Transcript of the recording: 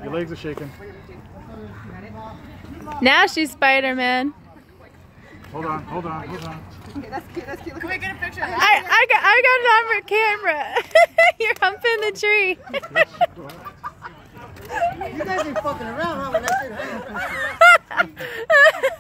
Your legs are shaking. Now she's Spider-Man. Hold on, hold on, hold on. Okay, that's cute, that's cute. Can we get a picture of that? I got it on camera. You're humping the tree. You guys ain't fucking around, huh? When that shit happens.